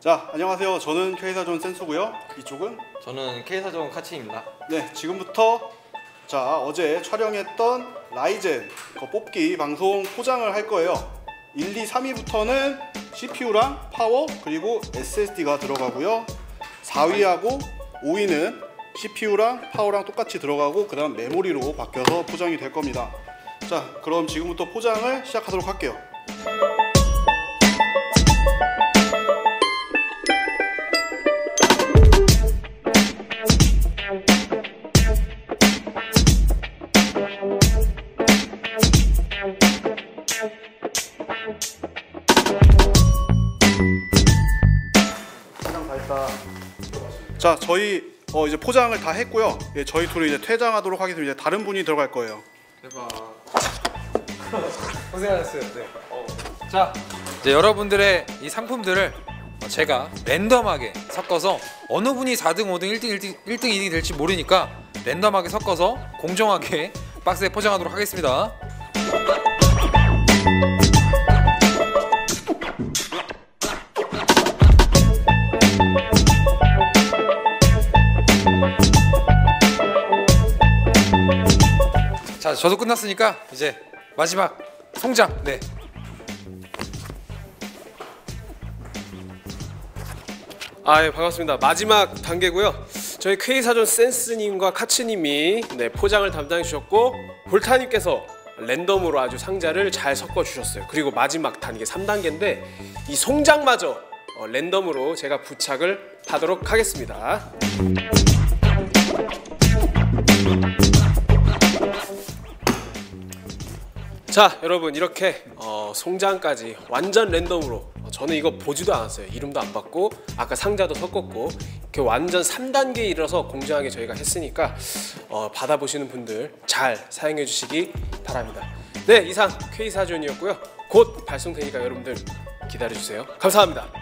자, 안녕하세요. 저는 K사전 센스고요. 이쪽은 저는 K사전 카치입니다. 네, 지금부터 어제 촬영했던 라이젠 뽑기 방송 포장을 할 거예요. 1, 2, 3위부터는 CPU랑 파워 그리고 SSD가 들어가고요. 4위하고 5위는 CPU랑 파워랑 똑같이 들어가고 그 다음 메모리로 바뀌어서 포장이 될 겁니다. 자, 그럼 지금부터 포장을 시작하도록 할게요. 포장 다 했다. 자, 저희 이제 포장을 다 했고요. 예, 저희 둘이 이제 퇴장하도록 하겠습니다. 이제 다른 분이 들어갈 거예요. 대박. 고생하셨어요. 네. 자, 이제 여러분들의 이 상품들을 제가 랜덤하게 섞어서 어느 분이 4등, 5등, 1등, 2등이 될지 모르니까 랜덤하게 섞어서 공정하게 박스에 포장하도록 하겠습니다. 자, 저도 끝났으니까 이제 마지막 송장. 네. 예, 반갑습니다. 마지막 단계고요. 저희 K사전 센스님과 카츠님이 포장을 담당해 주셨고, 볼타님께서 랜덤으로 아주 상자를 잘 섞어 주셨어요. 그리고 마지막 단계 3단계인데 이 송장마저 랜덤으로 제가 부착을 하도록 하겠습니다. 자, 여러분, 이렇게 송장까지 완전 랜덤으로, 저는 이거 보지도 않았어요. 이름도 안 받고 아까 상자도 섞었고 이렇게 완전 3단계에 이르러서 공정하게 저희가 했으니까 받아보시는 분들 잘 사용해 주시기 바랍니다. 네, 이상 K사전이었고요. 곧 발송되니까 여러분들 기다려주세요. 감사합니다.